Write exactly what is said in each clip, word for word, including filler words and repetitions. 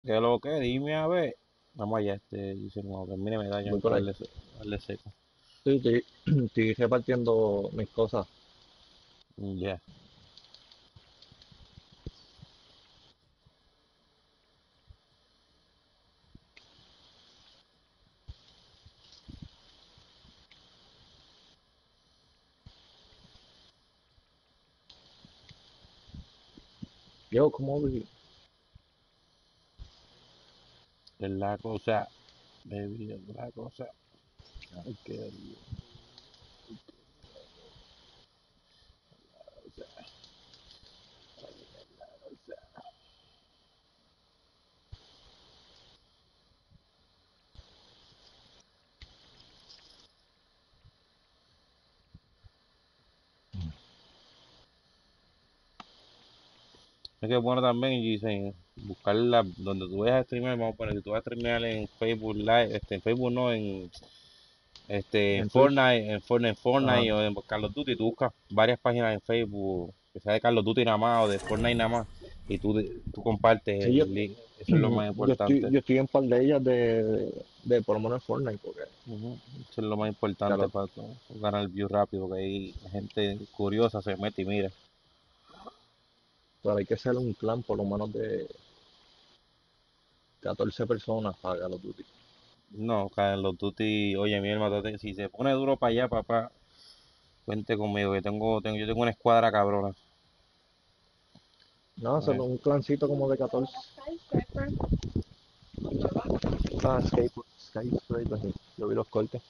¿Qué lo que? Dime a ver. Vamos allá, este, dice, no, termine medalla, Voy hay por que ahí. darle, se- darle seco. Sí, estoy, estoy repartiendo mis cosas. Mm, ya. Yo, ¿cómo vi? Es la cosa, baby, es la cosa. Hay que darle, o sea, o sea. Es que es bueno también, y dicen, buscar la, donde tú vayas a streamear, vamos a poner, si tú vas a streamear en Facebook Live, este, en Facebook no, en, este, en En Twitch. Fortnite, en Fortnite, en Ajá. Fortnite o en Call of Duty, tú buscas varias páginas en Facebook, que sea de Call of Duty nada más o de Fortnite nada más, y tú, de- tú compartes Sí, yo, el link, eso es lo más yo estoy, importante. yo estoy en par de ellas de, de por lo menos Fortnite, porque Ujú. Eso es lo más claro, importante para tú ganar view rápido, que ahí la gente curiosa se mete y mira. pero hay que ser un clan por lo menos de catorce personas para Call of Duty. No, Call of Duty, oye, mi hermano, si se pone duro para allá, papá, cuente conmigo, que tengo, tengo, yo tengo una escuadra cabrona. No, Eh, solo un clancito como de catorce. Ah, Skyscraper, Skyscraper, sí. Yo vi los cortes.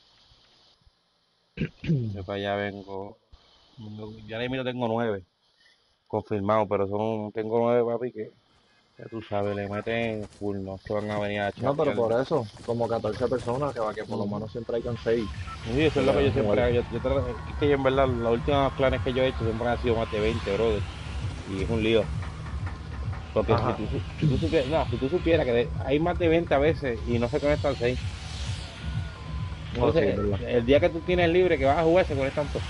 yo para allá vengo, ya ahora mismo tengo nueve confirmados, pero son, tengo nueve, papi, que ya tú sabes, le meten full, no se van a venir a No, pero chapear. por eso, como catorce personas, que va que por lo Ujú. menos siempre hay con seis Sí, eso que es lo que yo puedan siempre jugar. hago. Yo, yo trato- es que yo en verdad los últimos planes que yo he hecho siempre han sido más de veinte, brother. Y es un lío. Porque si Ajá. tú, su- si tú supieras, no, si tú supieras que de- hay más de veinte a veces y no se conectan seis. No, sí, es Entonces, verdad. eh, el día que tú tienes libre que vas a jugar se conectan todos.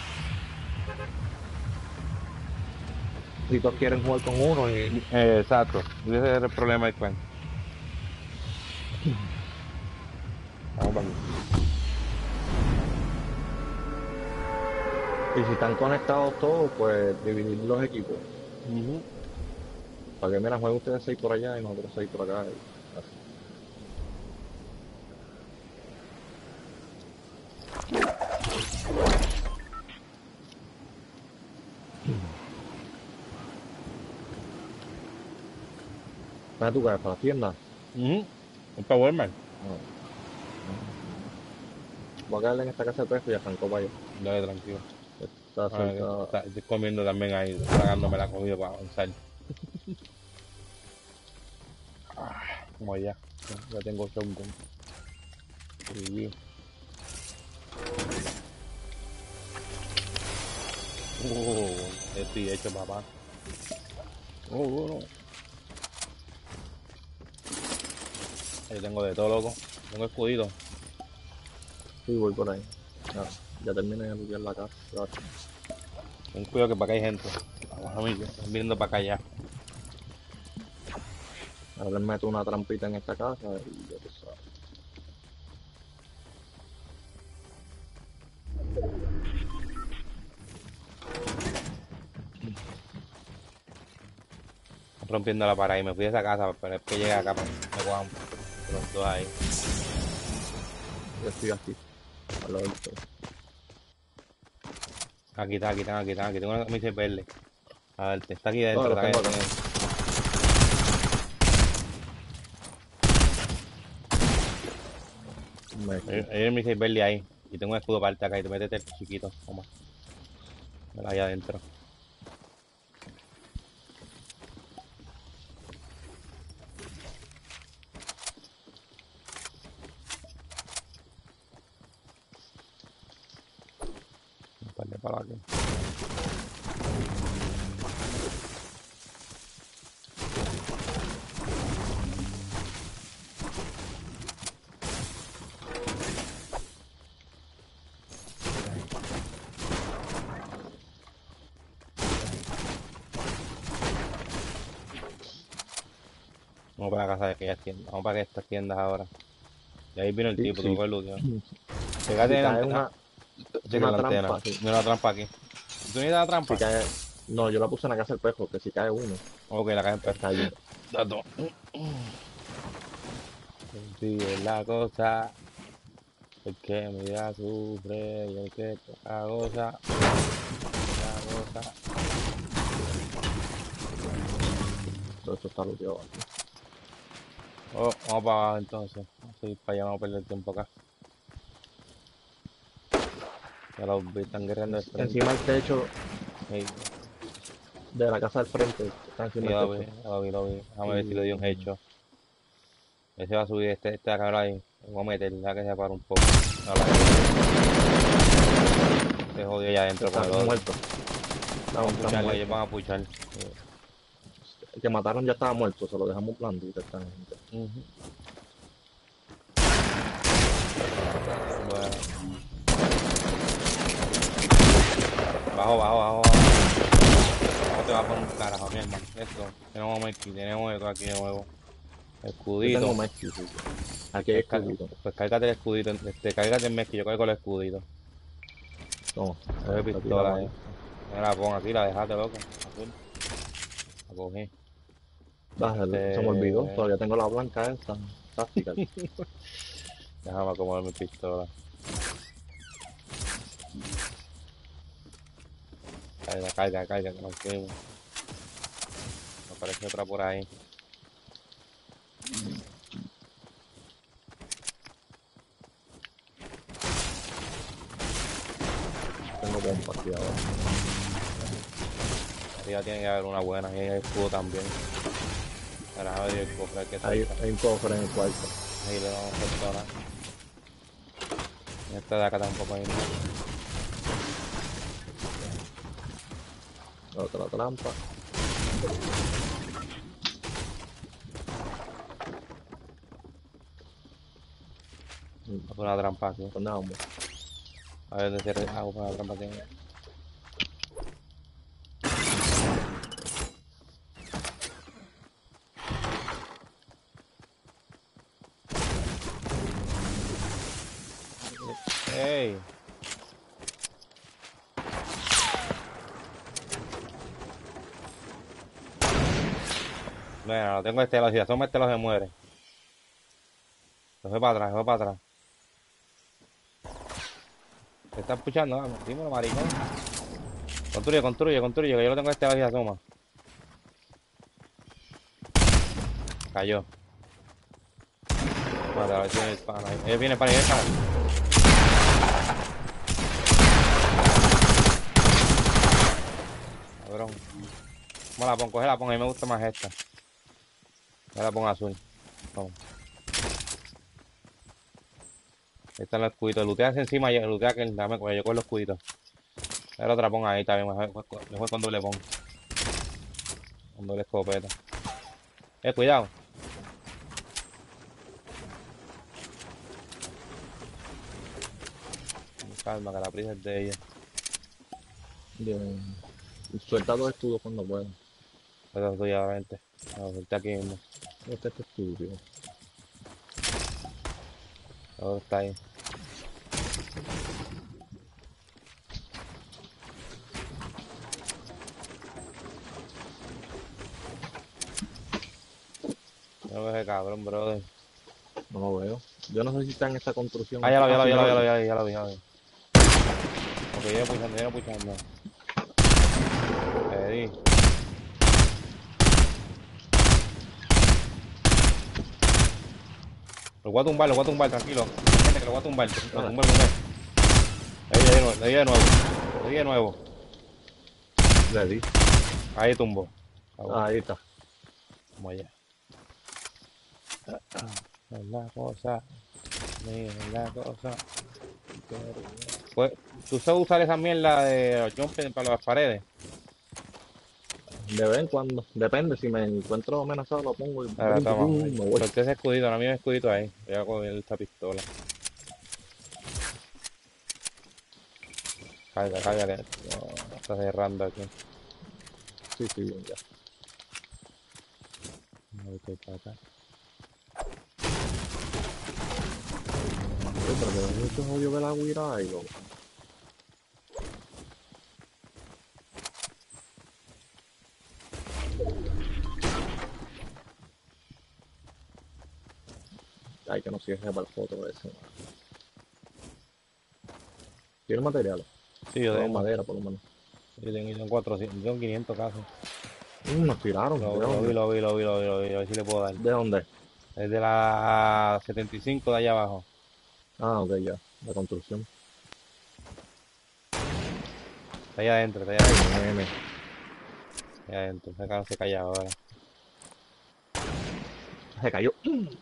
Si todos quieren jugar con uno y Eh, exacto. Y ese es el problema del clan. Vamos para aquí. Y si están conectados todos, pues dividir los equipos. Ujú. Para que, mira, jueguen ustedes seis por allá y nosotros seis por acá. Y así. ¿Para tu casa? ¿Para la tienda? Ujú. Es para Walmart. No. Voy a caerle en esta casa de pesca y arrancó para allá. Dale, tranquilo. Está Ah, que cerca. está- estoy comiendo también ahí, tragándome la comida para avanzar. Ah, como ya. Ya ya tengo shotgun. Sí. Oh, estoy hecho, papá. Oh, oh, no. Yo tengo de todo, loco. Tengo escudido. Sí, voy por ahí. Ya, ya terminé de limpiar la casa. Ya. Ten cuidado que para acá hay gente. Vamos, amigo. Están viniendo para acá ya. Ahora les meto una trampita en esta casa y ya tú sabes. Rompiendo la pared y me fui de esa casa, pero es que llega acá, pa- me cojan los dos ahí. Yo estoy aquí, al lado del todo. Aquí está, aquí está, aquí está, aquí tengo una camisa verde. A ver, te está aquí No, dentro, los está tengo aquí, acá. tiene- Me hay hay un missile verde ahí. Y tengo un escudo parte acá y te metes el chiquito, toma, ahí adentro. Un par de palos aquí. Vamos para la casa de aquellas tiendas. Vamos para estas tiendas ahora. Y ahí vino el Sí, tipo, sí. tocó el lúteo. Si Fíjate en la cae antena. una, Checa una la antena. trampa, sí. Mira la trampa aquí. ¿Tú necesitas la Si trampa? cae. No, yo la puse en la casa del perro, que si cae uno, Ok, la caja en perro. está allí. Dato. Contigo es la cosa. El que mira sufre y el que toca goza. La goza. Todo eso está looteado aquí. Oh, vamos para abajo entonces. Vamos a ir para allá, vamos a perder tiempo acá. Ya los vi, están guerreando de En- frente. Encima del techo Sí, de la casa del frente, está sí, encima ya del lo vi, techo. ya lo vi, lo vi. Déjame ver si le doy un Y hecho. Ese va a subir este, este acá ahí. Voy a meter, ya que se para un poco. No, la se jodió allá adentro con está el otro. muerto. Está, Vamos a está puchar, ellos muerto. van a puchar. Sí. El que mataron ya estaba muerto, se lo dejamos blandito esta gente. Ujú. Bueno, bajo, bajo, bajo, bajo. No te va a poner un carajo, mi hermano. Esto, tenemos aquí, tenemos esto aquí de nuevo. Yo tengo Escudito. Messi, sí, sí. Aquí hay Pues, car- escudito. pues cárgate el escudito. Este, cárgate el mes que yo cargo el escudito. Toma, Coge está tirado pistola, ahí. eh. No la pongo aquí, la dejaste, loco. Azul. La cogí. Ah, el- se me olvidó, Este. todavía tengo la blanca esta, táctica. Déjame acomodar mi pistola. Carga, carga, carga, que nos fuimos. Me aparece otra por ahí. Tengo bomba aquí ahora. Arriba tiene que haber una buena. Y ahí hay escudo también. Ahora a ver el cofre que Hay, salta. hay un cofre en el cuarto. Ahí le damos pistola. Y esta de acá tampoco hay nada. Otra trampa. Mm, Voy a poner una trampa aquí. Pues nada, hombre. A ver dónde cierre. Ah, voy a poner una trampa aquí. ¡Ey! Bueno, lo tengo este lado. Si asoma este lado se muere. Se fue para atrás, se fue para atrás. ¿Te estás escuchando? Vamos, dímelo, maricón. Construye, construye, construye, que yo lo tengo este lado y asoma. Cayó. Vale, a ver si viene el pan ahí. Eh, viene para ahí, viene para ahí. Cabrón. ¿Cómo la pongo? Coge la pongo, a mí me gusta más esta. Yo la pongo azul. Vamos. Esta es los escuditos. Luteas encima y lutea que dame con yo con los escuditos. Pero otra ponga ahí también, mejor, mejor con doble pon. Con doble escopeta. Eh, cuidado. Calma, que la prisa es de ella. Bien. Suelta dos escudos cuando pueda. Pero estoy ahora, vente. A ver, está aquí mismo. Este es estúpido. Ahora está ahí. No ves ese cabrón, brother. No lo veo. Yo no sé si está en esta construcción. Ah, ya lo vi, ya lo vi, ya lo vi, ya lo vi. vi, ya lo vi, ya lo vi, ya lo vi. Ok, viene puchando, viene puchando. Le di. Lo voy a tumbar, lo voy a tumbar, tranquilo. Gente, que lo voy a tumbar. Lo tumbar, lo tumbar. Ahí, de nuevo, ahí de nuevo. Ahí de nuevo. Le di. Ahí tumbo. Ah, ahí está. Vamos allá. Es la cosa. Mira, es la cosa. Pues, ¿tú sabes usar esa mierda de los jumping para las paredes? De vez en cuando. Depende, si me encuentro amenazado lo pongo y Ahora, brum, toma. brum, me voy. Suelte ese escudito, ahora mismo escudito ahí. Voy a coger esta pistola. Carga, carga, que no, está cerrando aquí. Sí, sí, ya. No, voy para acá. pero que mucho jodido que la guira y lo. Ay, que no sirve para el foto ese. Man. Tiene materiales. Sí, yo Pero tengo. madera, por lo menos. Yo tengo, yo tengo cuatrocientos, yo tengo quinientos casi. Mm, nos tiraron. ¿De Lo, lo vi, dónde? lo vi, lo vi, lo vi, lo vi. A ver si le puedo dar. ¿De dónde? Es de la setenta y cinco de allá abajo. Ah, ok, ya. La construcción. Está allá adentro, está allá adentro. Ay, nene. Está allá adentro. Se acaba, se callaba ahora. Se cayó.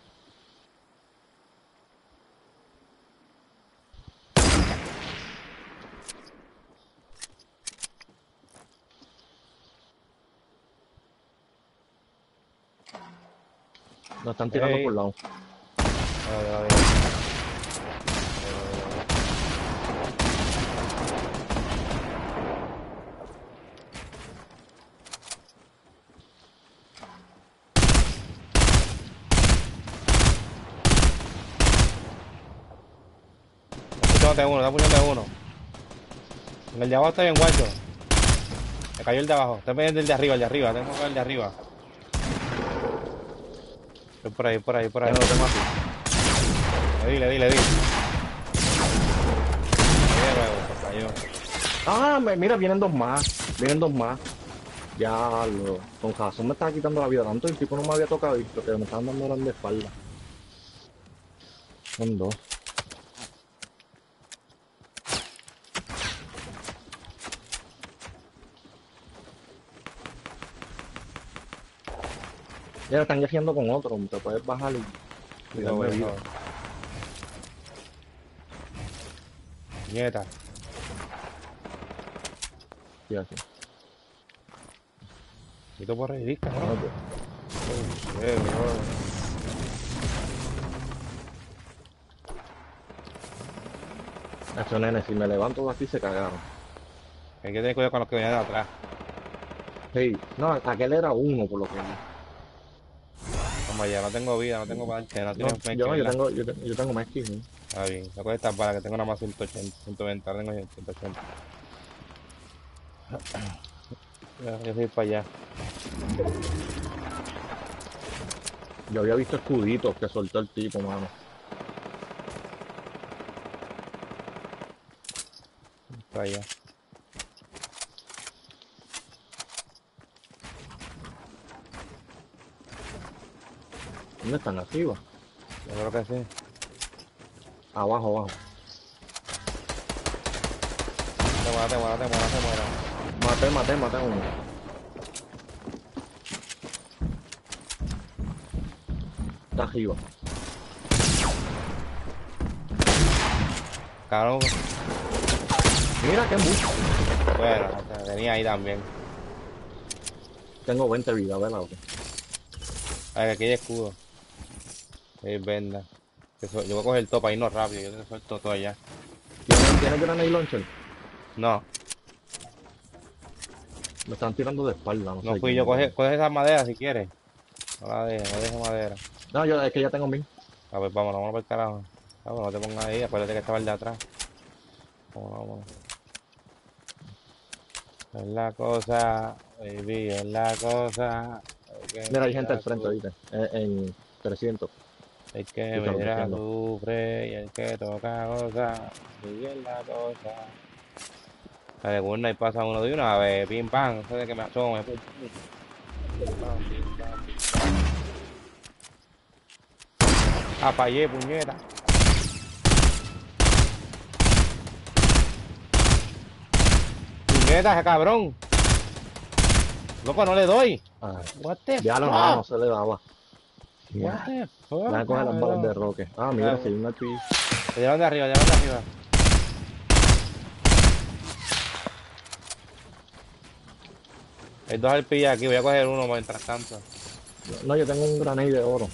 Nos están tirando Ey. por lado. A ver, a ver. Está puñando uno, está puñando uno. En el de abajo está bien guacho. Me cayó el de abajo. Está pendiente el de arriba, el de arriba. Tengo que ver el de arriba. Estoy por ahí, por ahí, por Ya ahí. no lo tengo aquí. Le di, le di, le di. Cayó de nuevo, pues cayó. Ah, me- mira, vienen dos más. Vienen dos más. Ya, lo, con razón me estaba quitando la vida tanto. El tipo no me había tocado y lo que me estaban dando eran de espalda. Son dos. Ya están yaciendo con otro. Te puedes bajar y, y Y lo darme voy a vida. joder. Nieta. Sí, así. Quito por ahí, disca, No, ¿no? pues. Oh, shit, bro. Eso, nene, si me levanto así se cagaron. Hay que tener cuidado con los que vienen de atrás. Sí, no, aquel era uno por lo que vi. Vamos allá, no tengo vida, no tengo parte, no No, tienes yo, mecha, no, yo ¿verdad? tengo, yo, te- yo tengo más que ¿no? Está bien, no coge estas balas que tengo nada más ciento ochenta, ciento veinte, ahora tengo ciento ochenta. Ya, yo soy para allá. Yo había visto escuditos que soltó el tipo, mano. Para allá. ¿Dónde están? Arriba. Yo creo que sí. Abajo, abajo. Te muera, te muera, te muera, te muera. Maté, maté, maté a uno. Está arriba. Cabrón, Mira qué mucho. bueno, te tenía ahí también. Tengo veinte vidas, ¿verdad? A ver, aquí hay escudo. Hay venda. Que so- Yo voy a coger el top ahí no rápido, yo te suelto todo allá. ¿Tiene, ¿tiene granate launcher? No, Me están tirando de espalda, no no sé fui quién yo, me coge, cae. coge esa madera si quieres. No la dejes, no dejes madera. No, yo, es que ya tengo mil. A ver, vámonos, vámonos para el carajo. Vámonos, no te pongas ahí, acuérdate que estaba el de atrás. Vámonos, vámonos. Es la cosa, baby, es la cosa. El que Mira, hay gente al mira frente, su- ¿viste? En, en trescientos. el que Escúchalo, mira escuchando. sufre y el que toca goza. Baby, es la cosa. Dale, bueno, y pasa uno de una vez, pim pam, no sé de que me asome, pum, pum. Pim, pam, pim, pam, pim, pam. Apayé, puñeta. Puñeta, ese cabrón. Loco, no le doy. Ah, What the ya lo no, no fuck? se le daba. What Ya. the Voy a fuck, coger las balas de cabrón? roque. Ah, mira, Ah, si hay una aquí. te llevan de arriba, te llevan de arriba. Hay dos arpillas aquí, voy a coger uno mientras tanto. No, yo tengo un granate de oro.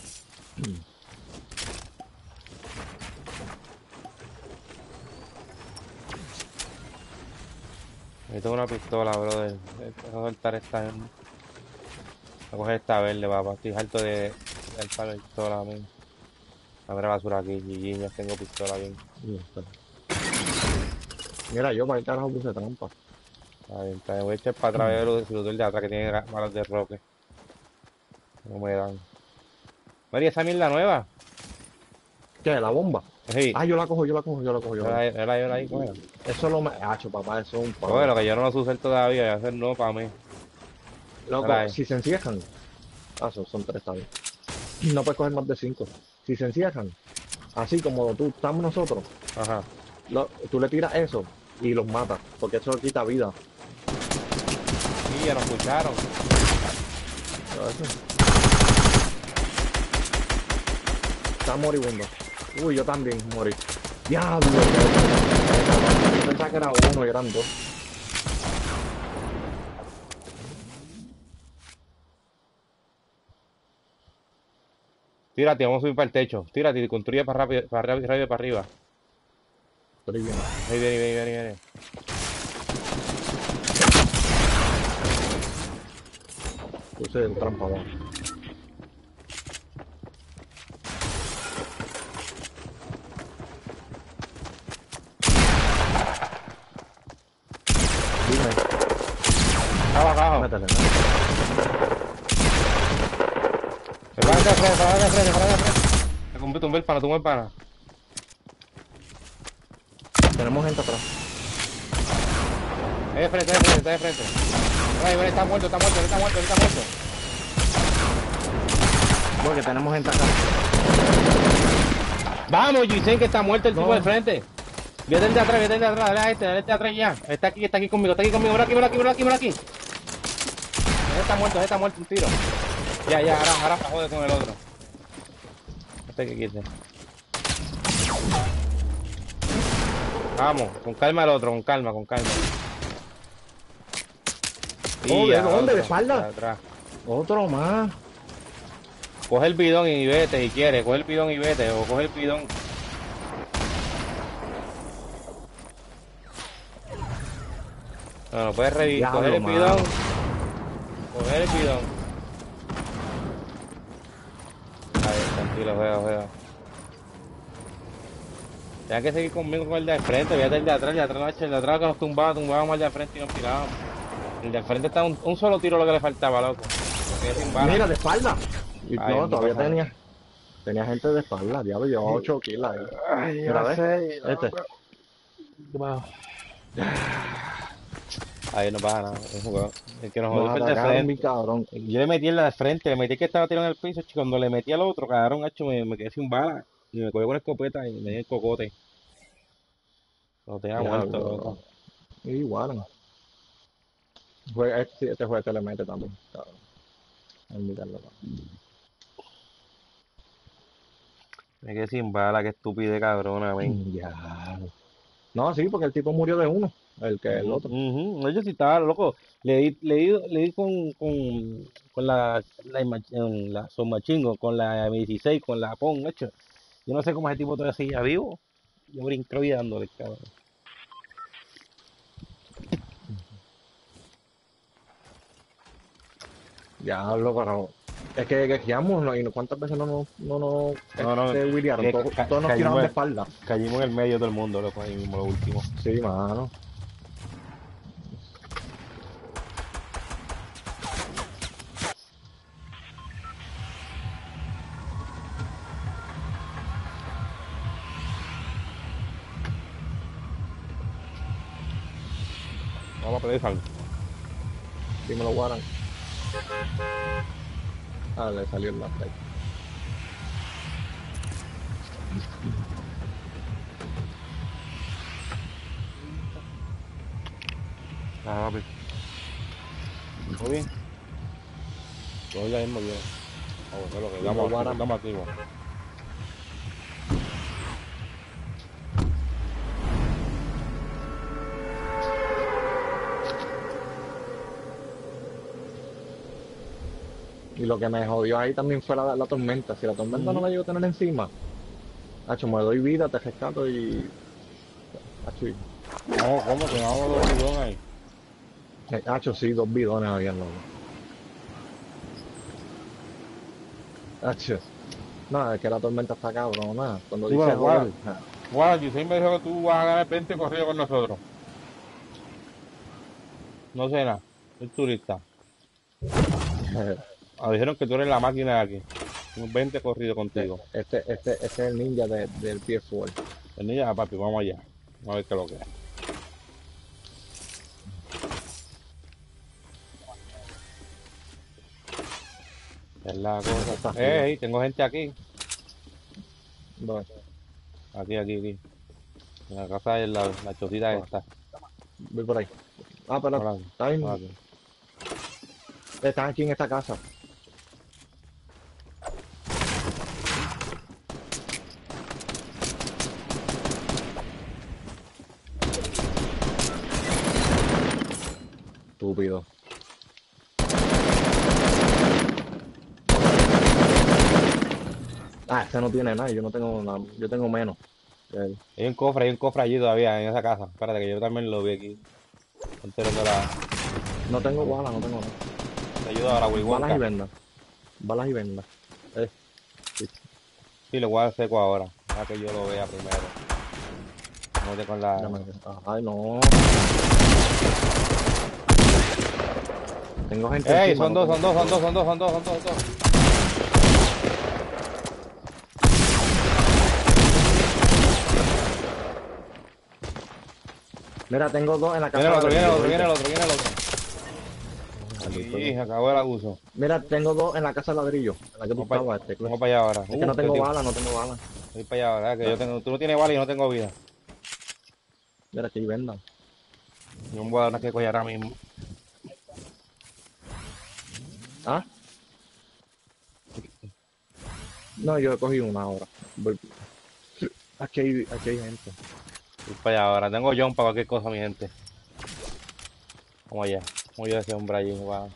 Yo tengo una pistola, brother. Voy a soltar esta. Voy a coger esta verde, papá. Estoy harto de, del palo de pistola, amigo. Habrá basura aquí, G G, ya tengo pistola bien. Y espera. Mira, yo para el carajo puse trampa. Está bien, está bien. Voy a echar para atrás, ver el el de atrás que tiene gra- balas de roque. No me dan. María, esa mierda nueva. ¿Qué? ¿La bomba? Sí, Ah, yo la cojo, yo la cojo, yo la cojo, yo la era, cojo. era, era ahí, cógela. Eso lo me... Hacho, papá, eso es un palo. Cógelo, que yo no lo sé usar todavía, voy a hacer no para mí. Era Loco, ahí. si se encierran. Ah, son, son tres, está bien. No puedes coger más de cinco. Si se encierran, así como tú estamos nosotros, Ajá. lo- tú le tiras eso y los matas, porque eso quita vida. Sí, ya nos escucharon. Pero eso está moribundo. Uy, yo también morí. Diablo, yo pensaba que era uno y eran dos. Tírate, vamos a subir para el techo. Tírate y construye para rápido, para rápido, rápido para arriba. Estoy bien. Ahí viene, viene, viene, viene. Puse el trampa abajo. Dime, Abajo, abajo. métele, métele. Se para acá, frente, para acá, frente, para acá, frente. Te tumbé, tumbé el pana, tumbé el pana. Tenemos gente atrás. Ahí de frente, ahí de frente, ahí de frente. Ahí, ahí, está muerto, está muerto, está muerto, está muerto. Porque tenemos gente acá. Vamos, Yusen, que está muerto el tipo No. de frente. Viene el de atrás, viene el de atrás, dale a este, dale a este de atrás ya. Está aquí, está aquí conmigo, está aquí conmigo, mira aquí, mira aquí, mira aquí, mira aquí. Ese está muerto, ese está muerto, un tiro. Ya, ya, ahora, ahora se jode con el otro. Este que quite. Vamos, con calma el otro, con calma, con calma. Oh, ¿de ya, dónde? otro, ¿De espalda? de atrás. Otro más. Coge el bidón y vete si quieres, coge el bidón y vete, o coge el bidón. No, no puedes revivir, Diablo, coger el mano. bidón. Coger el bidón. Ahí, tranquilo, veo, veo. Tienes que seguir conmigo con el de frente, fíjate el de atrás, el de atrás no, el de atrás que nos tumbaba, tumbábamos al de frente y nos tirábamos. El de frente está un, un solo tiro lo que le faltaba, loco. Porque sin bala. Mira, de espalda. Y Ay, no, mi todavía cosa. tenía. Tenía gente de espalda, diablo, llevaba ocho kills ahí. Ay, Mira, no ¿ves? sé. Este. Ahí no pasa nada, es un juego. El que nos jodió Nos fue el de atacaron, mi frente. cabrón. Yo le metí el de frente, le metí que estaba tirado en el piso, chico. Cuando le metí al otro, cagaron, hacho, me, me quedé sin bala. Y me cogió con escopeta y me dio el cocote. Lo tenía muerto, Diablo, loco. bro. Igual. Juega, este, este juego te le mete también, cabrón. Olvídalo. Me quedé sin bala, qué estúpida cabrona, ven. Ya. No, sí, porque el tipo murió de uno, el que el Ujú, otro. ujú. Yo sí estaba loco. Le di, le di, le di con, con, con la, la, ima- en la Submachine, con la M dieciséis, con la PON, hecho. Yo no sé cómo ese tipo todavía seguía vivo. Yo brinqué y dándole, cabrón. Diablo, pero es que guiamos, ¿no? Y no- cuántas veces no nos no, no, No, no, este, wheelearon, que todos, ca- todos nos caímos, tiraron de en- espalda. caímos en el medio de todo el mundo, loco, ahí mismo lo último. Sí, mano. Vamos a pedir salvo. Dímelo, Warren. Ah, le salió el last. Ah, papi. ¿Todo bien? Todo ya mismo bien. Vamos, es lo que Dímelo, estamos aquí, Warren. estamos activos. Y lo que me jodió ahí también fue la, la tormenta. Si la tormenta no la llego a tener encima, hacho, me doy vida, te rescato y. Hacho, y- Vamos, ¿cómo que vamos los bidones ahí? eh, hacho, sí, dos bidones habían, loco. Hacho. No, es que la tormenta está cabrona. Cuando Sí, dice bueno, guau, joder, ja, guau, Giselle me dijo que tú vas a ganar veinte corridos con nosotros. No sé nada, soy turista. Ah, dijeron que tú eres la máquina de aquí. Unos veinte corridos este, contigo. este, este, este es el ninja de- del P S cuatro. El niña, papi, vamos allá. Vamos a ver qué es lo que es. Es la Eso cosa. está arriba. Ey, tengo gente aquí. ¿Dónde? Aquí, aquí, aquí. En la casa de la, la chocita Oh, esta. voy por ahí. Ah, pero Hola, está bien. hola. Están aquí en esta casa. Estúpido. Ah, ese no tiene nada. Yo no tengo nada. Yo tengo menos. que él. Hay un cofre, hay un cofre allí todavía en esa casa. Espérate que yo también lo vi aquí. Entero de la. No tengo balas, no tengo nada. Te ayuda a la Balas y Wonka. vendas. Balas y vendas. Eh, sí. Sí, le voy a dar seco ahora. Deja que yo lo vea primero. No te con la. Dame- Ay, no. Tengo gente ¡Ey! encima. Son No dos, tengo son dos, son dos, control. son dos, son dos, son dos, son dos. Mira, tengo dos en la Viene casa el de otro, viene el ladrillo, otro, viene el ¿oíste? otro, viene el otro. Maldito Y Dios. se acabó el abuso. Mira, tengo dos en la casa de ladrillo. En la que tú Vamos para estabas, este, vamos clase. para allá ahora. Es que no Uh, qué tengo tío. balas, no tengo balas. Voy para allá ahora. Que Ah, yo tengo, tú no tienes bala y yo no tengo vida. mira, aquí vendan. Yo me voy a dar una que coger ahora mismo. ¿Ah? No, yo cogí una ahora. Voy- Aquí hay, aquí hay gente. Voy para allá ahora. Tengo John para cualquier cosa, mi gente. Vamos allá. Vamos a ese hombre allí. Va.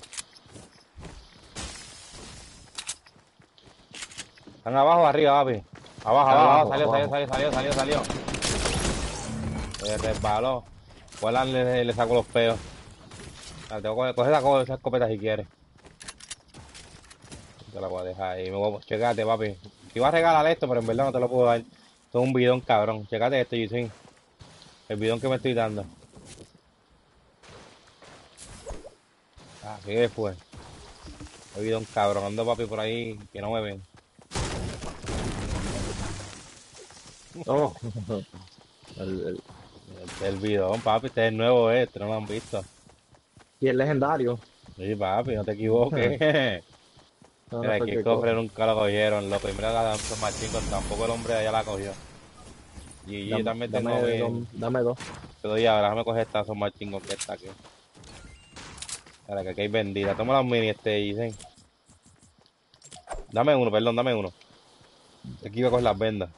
Están abajo o arriba, papi. Abajo, abajo, abajo. Abajo, Salió, salió, abajo. salió, salió, salió, salió. Se resbaló. Vuela, le, le saco los peos. Ah, tengo que coger esa, co- esa escopeta si quieres. Te la voy a dejar ahí. Me voy a... Checate, papi. Te iba a regalar esto, pero en verdad no te lo puedo dar. Esto es un bidón, cabrón. Checate esto, Gisin. El bidón que me estoy dando. Ah, ¿qué fue? El bidón, cabrón. Ando, papi, por ahí que no me ven. Oh. El, el- El, el bidón, papi. Este es nuevo, eh. Este no lo han visto. Y el legendario. Sí, papi, no te equivoques. No, no es Mira, aquí el cualquier cofre cosa. nunca lo cogieron. Lo primero que Adamson Martín, tampoco el hombre de allá la cogió. Y yo Dame, también tengo dame, mi... dos- dame dos. Te doy ahora, déjame coger esta Son Martín con que está aquí. Para que aquí hay vendida. Toma las mini este, dicen. Dame uno, perdón, dame uno. Aquí iba a coger las vendas.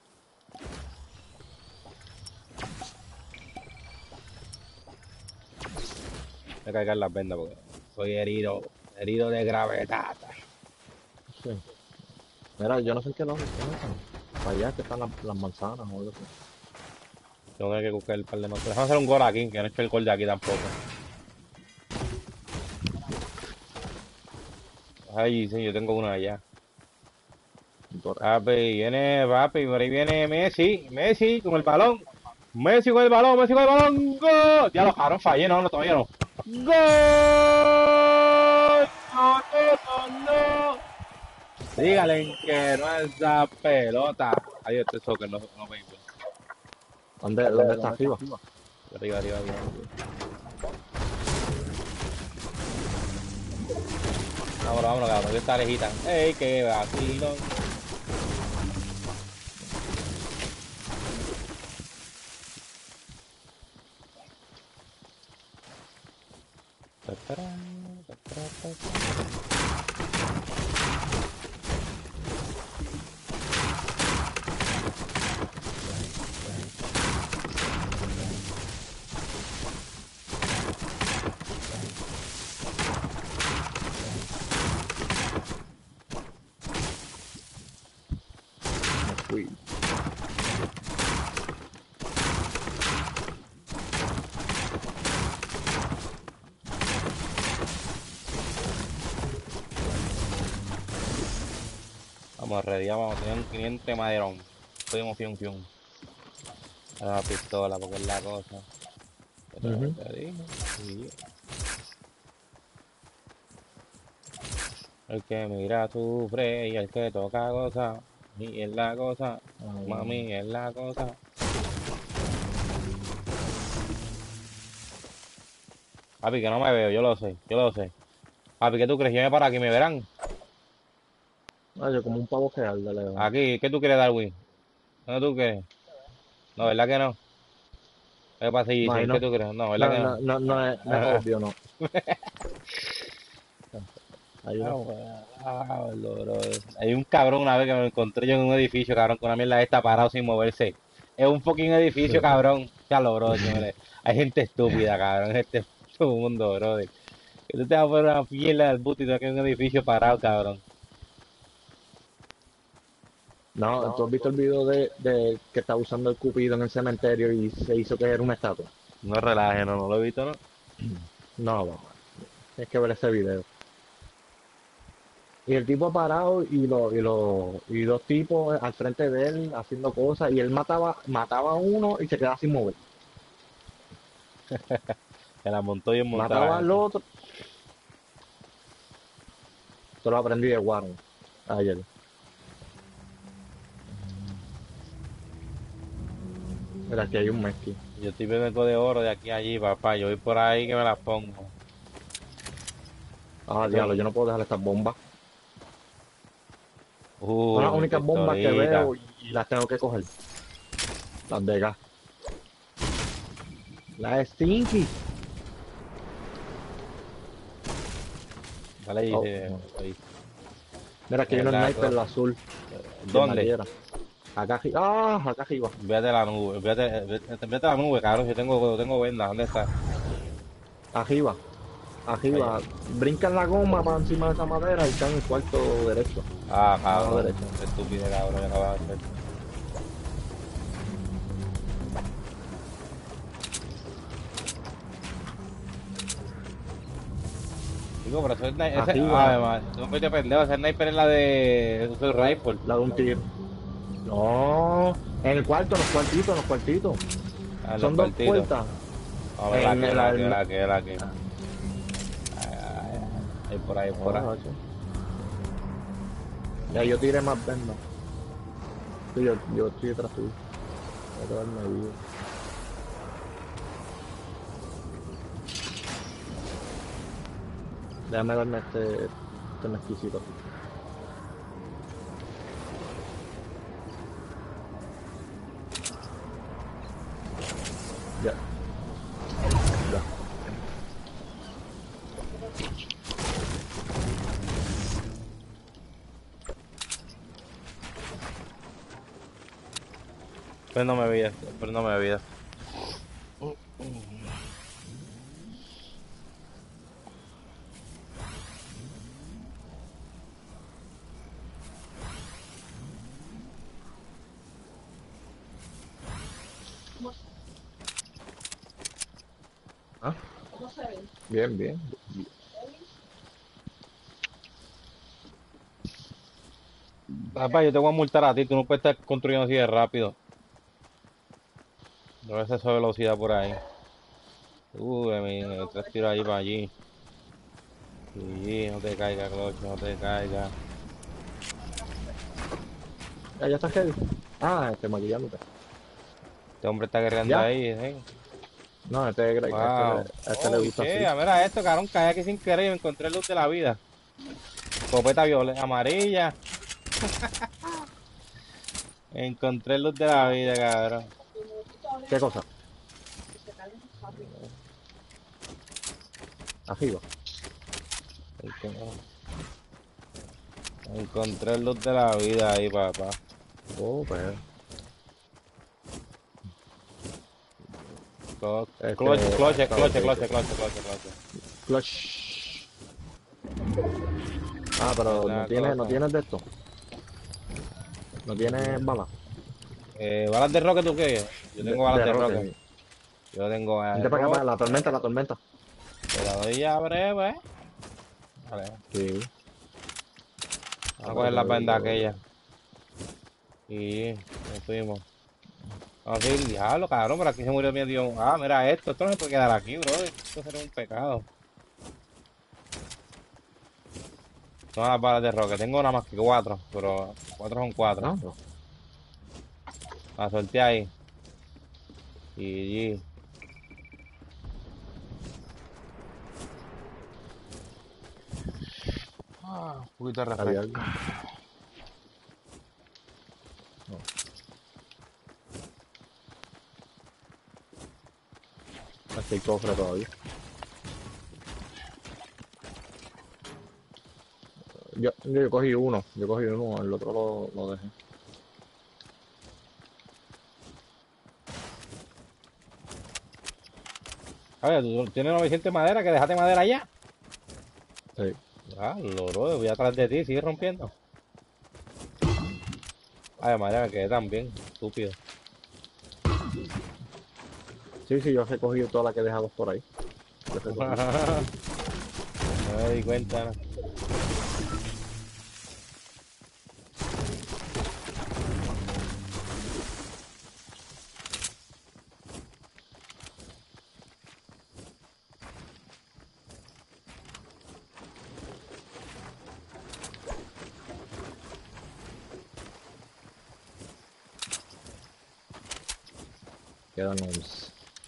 Voy a cargar las vendas porque soy herido. Herido de gravedad. Sí. Mira, yo no sé en qué lado están. Para allá que están las, las manzanas o algo así. Tengo que buscar el par de notas. Déjame hacer un gol aquí, que no he hecho el gol de aquí tampoco. Ay, sí, yo tengo uno allá. Por ahí. Papi, viene, papi, por ahí viene Messi. Messi con el balón. Messi con el balón, Messi con el balón. ¡Gol! Ya lo cabrón, fallé, no, no, todavía no. ¡Gol! ¡No, no, no, no! Dígale que no es esa pelota. Ahí este soccer, no, no me ¿Dónde, dónde está arriba? Arriba, arriba, arriba. Vámonos, vámonos, cabrón, que está lejita. ¡Ey, qué vacilo! Me fui. Vámonos. Estamos ready, ya vamos, tenían quinientos de maderón. Fuimos fium fium. Ahora la pistola, porque es la cosa. Pero Ujú. te digo, sí. El que mira sufre y el que toca goza. Y es la cosa, Ah, mami, es la cosa. Papi, que no me veo, yo lo sé, yo lo sé. Papi, ¿qué tú crees? Yo me paro aquí, ¿me verán? ah, yo como un pavo real de león. Aquí, ¿qué tú quieres, Darwin? ¿Dónde tú quieres? No, ¿verdad que no? ¿Qué pasa, No, ahí Giselle? ¿Qué no. tú crees? No, ¿verdad No, que no, no? no, no es, no es obvio, no. Ahí Ah, no. bueno, ah, bro. Hay un cabrón una vez que me lo encontré yo en un edificio, cabrón, con una mierda esta parado sin moverse. Es un fucking edificio, cabrón. Chalo, bro, que me le- hay gente estúpida, cabrón, en este mundo, bro. Que tú te vas a poner una mierda del bus y tú aquí en un edificio parado, cabrón. No, ¿tú has visto el video de, de que está usando el cupido en el cementerio y se hizo que era una estatua? No relaje, no, no lo he visto, ¿no? No, papá. Tienes que ver ese video. Y el tipo parado y, lo, y, lo, y dos tipos al frente de él haciendo cosas y él mataba, mataba a uno y se quedaba sin mover. Se la montó y en montar Mataba la al gente. otro. Esto lo aprendí de Warren ayer. Mira, aquí hay un mezqui. Yo estoy viendo el de oro de aquí a allí, papá. Yo voy por ahí que me las pongo. Ah, Esto- diablo, yo no puedo dejar estas bombas. Son Uy, las mi únicas bombas que pistolita. veo y las tengo que coger. Las de gas. Las Stinky. Vale, Oh, dice, no. ahí, Mira, aquí hay es un la sniper cosa. azul que me ¿Dónde? quiera. Acá arriba. Ah, acá arriba. Vete a la nube, vete, vete, vete a la nube, cabrón. Yo tengo, yo tengo venda, ¿dónde está? Arriba. Allá. Arriba. Brinca en la goma para encima de esa madera y está en el cuarto derecho. Ah, Mano cabrón, derecha. qué estúpido, cabrón, yo acababa de hacer. Digo, pero ese, sni- ese, Arriba. ah, madre, no me pendejo, ese sniper es la de, eso es rifle. La de un tiro. No. En el cuarto, en los cuartitos, en los cuartitos. Ah, los Son dos partidos. puertas. A ver, la En que, el la que, alma. la que, la que. Ay, ay, ay. Ahí por ahí, por ahí. Oh, macho. Ya yo tiré más vendas. Sí, yo, yo estoy detrás tuyo. Voy a quedarme vivo. Déjame darme este, este mezquicito aquí. Ya, ya. Pero no me vida, pero no me vida. ¿Ah? Bien, bien. Papá, yo te voy a multar a ti, tú no puedes estar construyendo así de rápido. No ves esa velocidad por ahí. Uy, mi, tres tiros ahí para allí. Sí, no te caigas, Clocho, no te caigas. Ya, ya está heavy. Ah, este maquillándote. Este hombre está guerreando ¿Ya? ahí, ¿eh? No, este, este, este, Wow. a este le Oh, gusta así. shit, mira esto, cabrón, caí aquí sin querer y me encontré luz de la vida. Copeta violeta, amarilla. Encontré luz de la vida, cabrón. ¿Qué cosa? Arriba. Encon- Encontré luz de la vida ahí, papá. Oh, pues. Clo- Este, Cloche, cloche, está ok, cloche, ok. cloche, cloche, cloche, cloche. Clutch. Ah, Es pero no la tiene, no cosa. tienes de esto. No tienes bala. Eh, ¿balas de roque tú qué? Yo De, tengo balas de de roque. roque. Yo tengo balas de Vente para acá, para roque. la tormenta, la tormenta. Te la doy ya breve, ¿eh? Vale, Sí. vamos Ah, a pues coger yo, las bandas yo, yo, aquellas. Y nos fuimos. Vamos a ir, diablo, cabrón, pero aquí se murió mi Dios. Ah, mira esto, esto no se puede quedar aquí, bro. Esto sería un pecado. Son las balas de roque. Tengo nada más que cuatro, pero cuatro son cuatro. No, no. La solté ahí. Y ah, un poquito de Había refresco. algo. No. Aquí hay cofre todavía. Yo, yo cogí uno, yo cogí uno, el otro lo, lo dejé. A ver, tú tienes novecientos de madera, que dejaste madera allá. Sí. Ah, loro, voy atrás de ti, sigue rompiendo. Ay, madre, me quedé tan bien, estúpido. Sí, sí, yo he recogido toda la que he dejado por ahí. Yo he recogido. No me di cuenta, ¿no? Quedan once.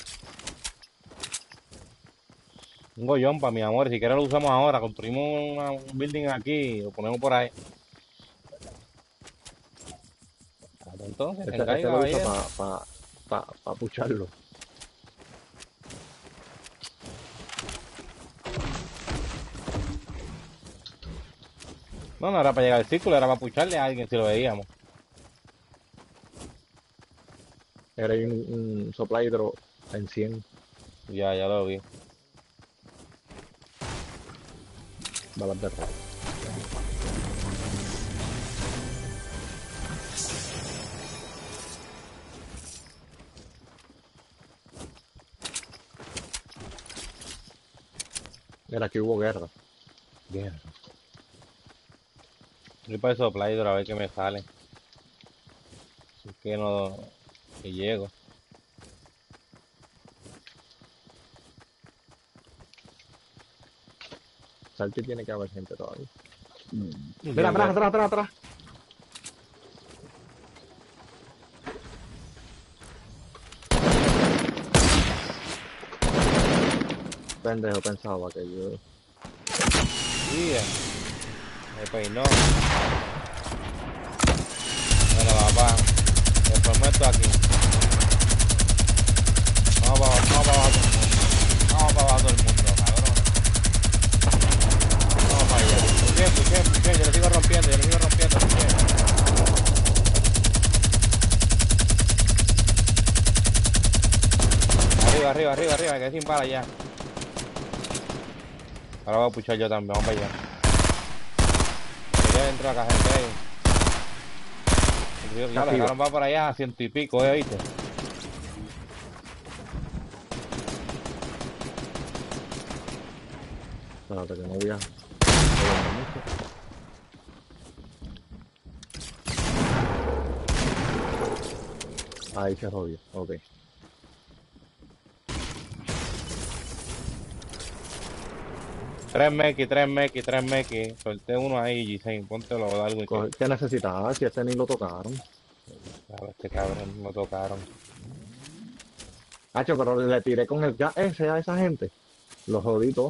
Un gollón para mi amor, si quieres lo usamos ahora, construimos una- un building aquí y lo ponemos por ahí. Hasta entonces, Este, tengáis, este lo uso caballero. para pa, pa, pa pa pucharlo. No, no era para llegar al círculo, era para pucharle a alguien si lo veíamos. Era ahí un, un supply hidro en cien Ya, ya lo vi. balas de roca. Mira, aquí hubo guerra. Bien. Voy para el supply a ver qué me sale. Si es que no, que llego. Salti tiene que haber gente todavía. Y Mira, tiene atrás, que- atrás, atrás, atrás. Pendejo, pensaba que yo... Yeah. Me peinó. Bueno, papá. Después me esto aquí. Vamos para abajo, vamos para abajo. Vamos para abajo todo el mundo, cabrón. Vamos para allá. Puché, puché, puché. Yo le sigo rompiendo, yo le sigo rompiendo, puché. Arriba, arriba, arriba, arriba. Me quedé sin bala ya. Ahora voy a puchar yo también. Vamos para allá. Quería dentro de la caja, gente ahí. Ya, le Arriba. dejaron va por allá a ciento y pico, ¿eh? ¿Viste? Espérate que no voy a... Ahí se jodió, ok. Tres mequis, tres mequis, tres mequis. Solté uno ahí, Giselle. Póntelo o algo y que. Coge- ¿Qué necesitas? Ah, si este ni lo tocaron. Claro, este cabrón lo tocaron. Hacho, pero le tiré con el gas ese a esa gente. Los jodí todos.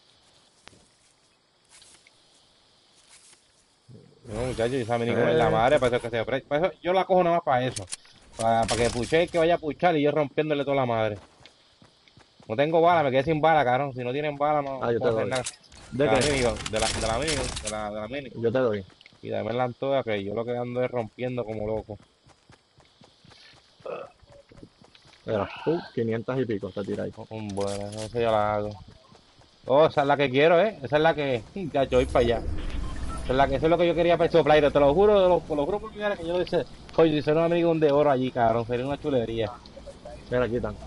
No, muchachos, esa mini comer la Eh, madre, para eso que se ofrece. Para eso, yo la cojo nada más para eso. Para, para que puche que vaya a puchar y yo rompiéndole toda la madre. No tengo bala, me quedé sin bala, cabrón. Si no tienen bala, no, Ah, no yo te puedo hacer doy. nada. ¿De De la qué? minigun, de la, de la minigun, de la, de la mini. Yo te doy. Y dame la antoja que yo lo que ando es rompiendo como loco. Mira, uh, quinientos y pico te tira ahí. Mm, Bueno, eso ya la hago. Oh, esa es la que quiero, ¿eh? Esa es la que... Ya, yo voy para allá. Esa es, la que, eso es lo que yo quería para el supply, te lo juro, te lo, te lo juro por mi vida que yo dice, oye, dice un amigo de oro allí, cabrón, sería una chulería. Mira, aquí están.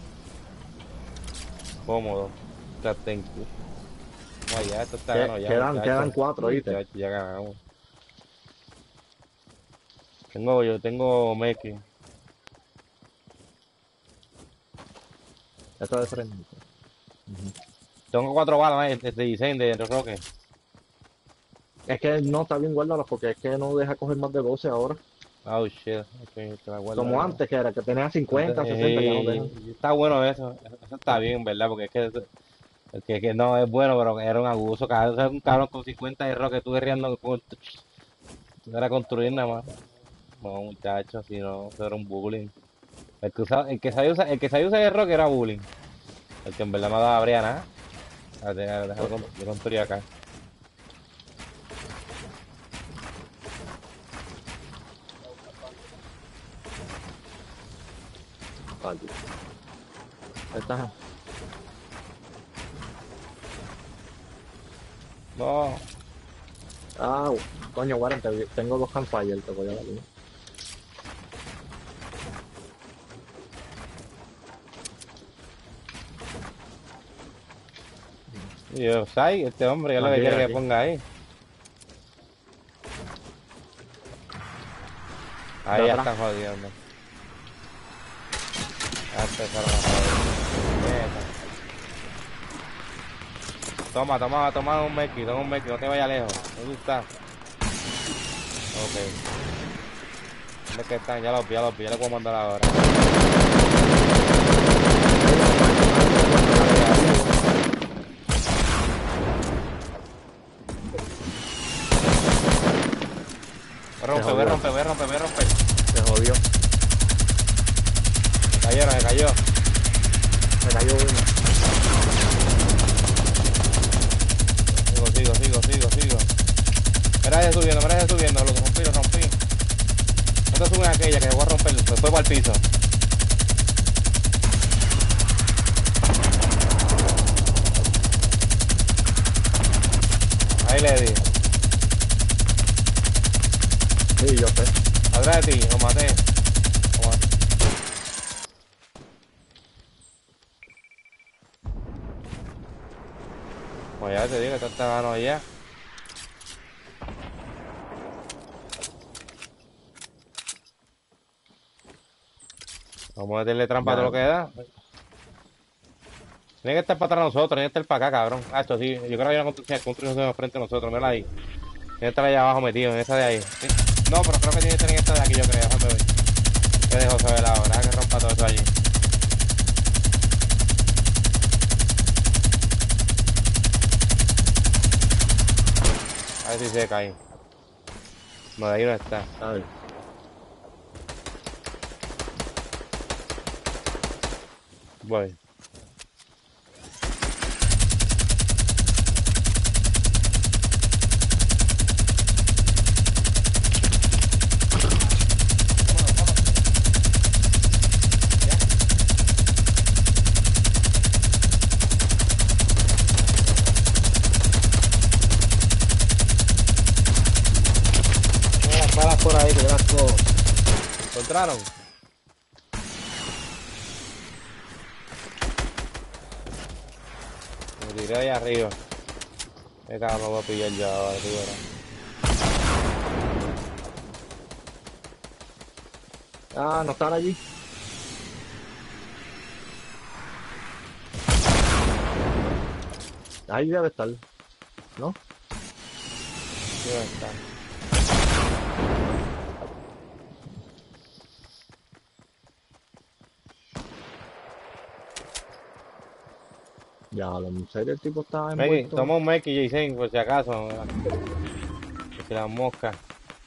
Cómodo. Ya, thank you. No, ya, esto está Que- ganado ya, quedan, muchacho. quedan cuatro, ¿viste? Muchacho, ya ganamos. Tengo, yo tengo Meki. Esta de frente. Tengo cuatro balas ¿eh? de dieciséis de Roque. Es que no, está bien, guárdalas porque es que no deja coger más de doce ahora. Oh shit. Ok, te la guardo Como ahí. antes, que era que tenía Antes, cincuenta, sesenta, ya no dejan. eh, está bueno eso. Eso está bien, ¿verdad? Porque es que, es que, que no es bueno, pero era un abuso. Cada vez un cabrón con cincuenta de Roque, tú guerreando con. No era construir nada más. No, muchachos, si no, eso era un bullying. El que, usaba, el que sabía usar, el que sabía usar el rock era bullying. El que en verdad no daba brea nada. A ver, a ver, déjalo con- yo construí acá. Vale. Esta, No, ah, coño, Warren, te- tengo dos campfire, te voy a dar uno. y yo, Sai, este hombre, ya lo que Aquí, quiere que aquí. ponga ahí. De Ahí ya atrás. están jodiendo. Ya empezaron a joder. Neta. Toma, toma, toma un Meki, toma un Meki, no te vayas lejos. ¿Dónde está? Ok. ¿Dónde es que están? Ya los vi, ya los vi, ya los puedo mandar ahora. Voy a Se romper, voy a jodió, romper, voy a romper, voy a romper. se jodió. Se cayeron, se cayó. Se cayó uno. Sigo, sigo, sigo, sigo, sigo. Mira ese subiendo, mira ese subiendo, lo rompí, lo rompí. No te suben aquella que voy a romper, se fue para el piso. Ahí le di. Sí, yo sé. Atrás de ti, lo maté. Lo maté. Pues ya te digo que está mano allá. Vamos a meterle trampa a todo Ya, lo que da. Tiene que estar para atrás de nosotros, tiene que estar para acá, cabrón. Ah, esto sí, yo creo que hay una construcción, construcción frente a nosotros, mira ahí. Tiene que estar allá abajo metido, en esa de ahí. Sí. No, pero creo que tiene que estar en esta de aquí, yo creo. Déjame ver. ¿Qué dejo saber ahora? Que rompa todo eso allí. A ver si se cae. No, de ahí no está. a ver. Voy. Tengo las balas por ahí, que yo las cojo. ¿Encontraron? Me tiré ahí arriba. Me cago, me voy a pillar yo ahora, tú verás. Ah, no están allí. Ahí debe estar, ¿no? Sí, ¿dónde está? Ya, lo en serio el tipo está Meki, envuelto. toma un Meki, Jason, por si acaso. Por si las moscas.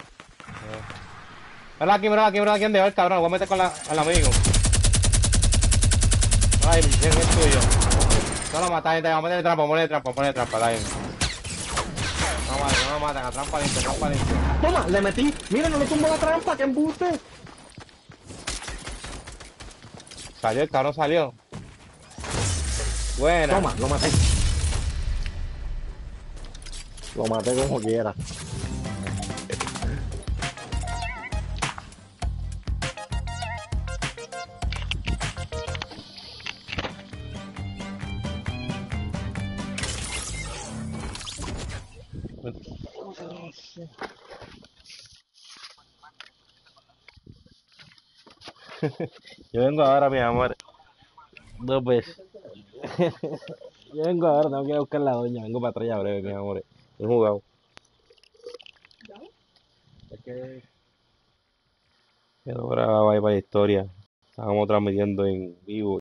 Mira aquí, mira aquí, mira aquí, ¿dónde va el cabrón? Voy a meter con la, al amigo. Ay, el Jason es tuyo. No lo matas, gente. Vamos a meterle trampa, ponle trampa, ponle trampa, dale. No matan, no lo matan, a trampa limpia, trampa limpia. Toma, le metí. Mira, no le tumbo la trampa, que embuste. Salió, el cabrón salió. Buena. Toma, lo maté. Lo maté como quiera. Yo vengo ahora, mi amor. Dos veces. Yo vengo ahora, tengo que ir a buscar la doña. Vengo para atrás ya breve, mi amor. He jugado. Es que Pero ahora va a ir para la historia. Estábamos transmitiendo en vivo.